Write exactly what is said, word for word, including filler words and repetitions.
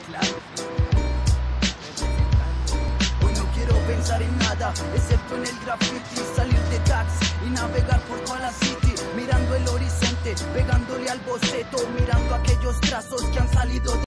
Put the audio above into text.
Hoy no quiero pensar en nada, excepto en el graffiti, salir de taxi y navegar por toda la city, mirando el horizonte, pegándole al boceto, mirando aquellos trazos que han salido de